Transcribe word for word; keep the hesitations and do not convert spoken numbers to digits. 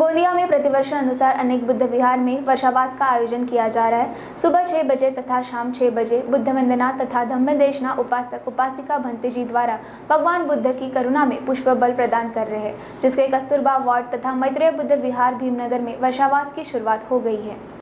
गोंदिया में प्रतिवर्ष अनुसार अनेक बुद्ध विहार में वर्षावास का आयोजन किया जा रहा है। सुबह छह बजे तथा शाम छह बजे बुद्ध वंदना तथा धम्मदेशना उपासक उपासिका भंते जी द्वारा भगवान बुद्ध की करुणा में पुष्प बल प्रदान कर रहे हैं, जिसके कस्तूरबा वार्ड तथा मैत्रेय बुद्ध विहार भीमनगर में वर्षावास की शुरुआत हो गई है।